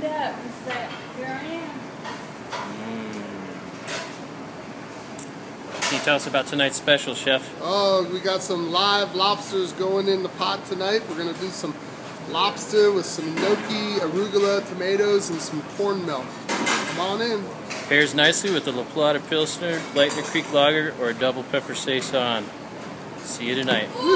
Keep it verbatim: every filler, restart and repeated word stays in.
up and say, here I am. Mm. Can you tell us about tonight's special, Chef? Oh, we got some live lobsters going in the pot tonight. We're going to do some lobster with some gnocchi, arugula, tomatoes, and some corn milk. Come on in. Pairs nicely with a La Plata Pilsner, Lightner Creek Lager, or a double pepper saison. See you tonight.